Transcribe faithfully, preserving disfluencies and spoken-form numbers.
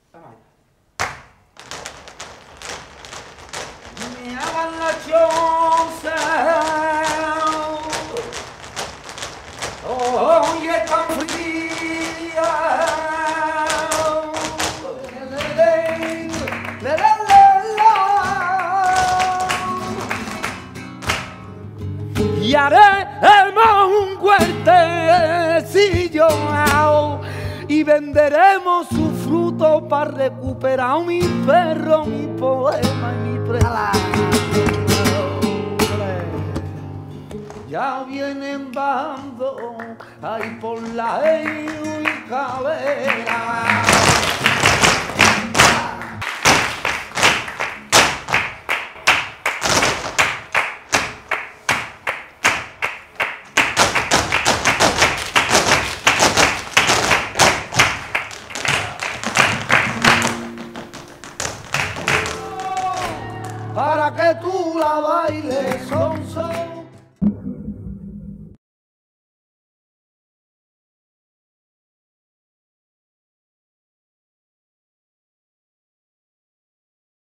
Me hagan la choza. Hoy es tan fría. Y haremos un huertecillo y venderemos su fruto para recuperar mi perro, mi poema y mi prela. Ya vienen bajando ahí por la Calera. Para que tú la bailes, son, son.